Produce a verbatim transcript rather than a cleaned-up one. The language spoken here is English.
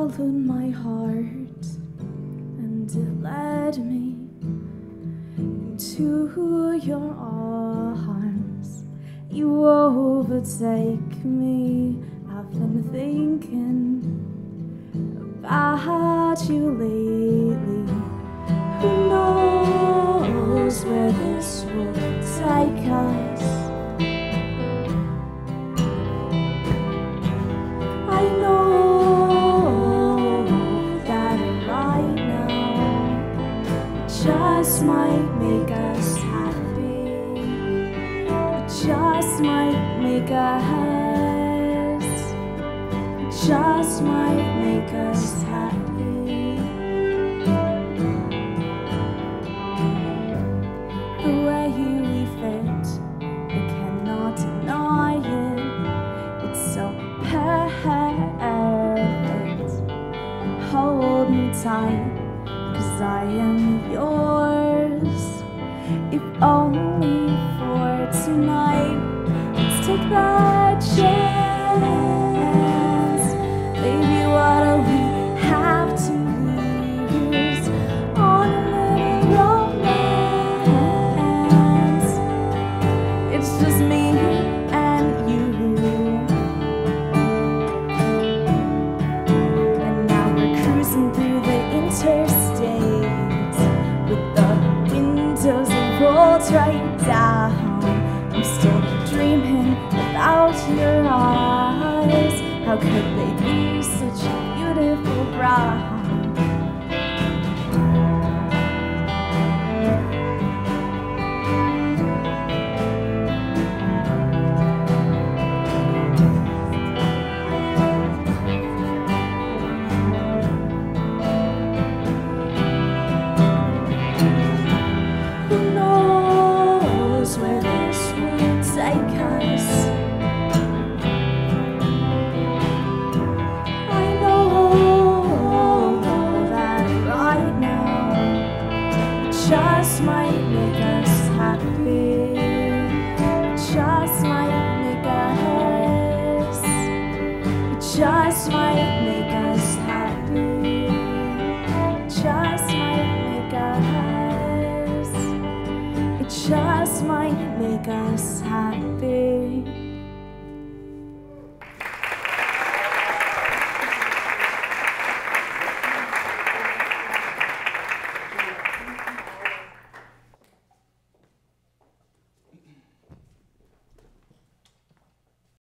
followed my heart and it led me into your arms. You overtake me. I've been thinking about you lately. Who knows where this will take us? I know that right now just might make us happy. It just might make us, just might make us happy. The way we fit, I cannot deny it. It's so perfect. Hold me tight, 'cause I am yours. If only for tonight. Let's take that chance. Baby, what do we have to lose on a little romance? It's just me and you. And now we're cruising through the interstate with the windows rolled right down. I'm still dreaming about your eyes. How could they be such a beautiful brown? Who knows where this will take us? I know that right now it just might make us happy. It just might make us, it just might make us happy. It just might make us, it just might make us happy.